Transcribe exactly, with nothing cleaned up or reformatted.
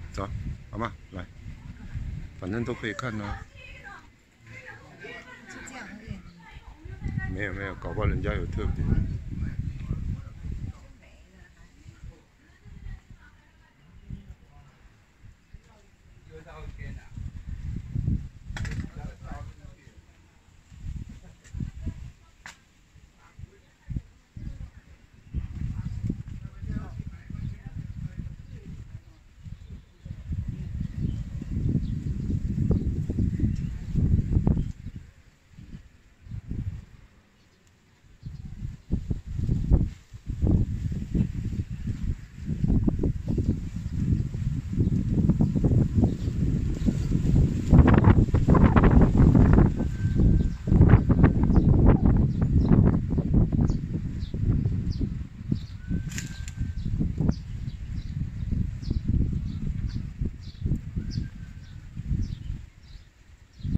走，好吗？来，反正都可以看呢、啊。 就这样而已。 没有没有，搞不好人家有特别。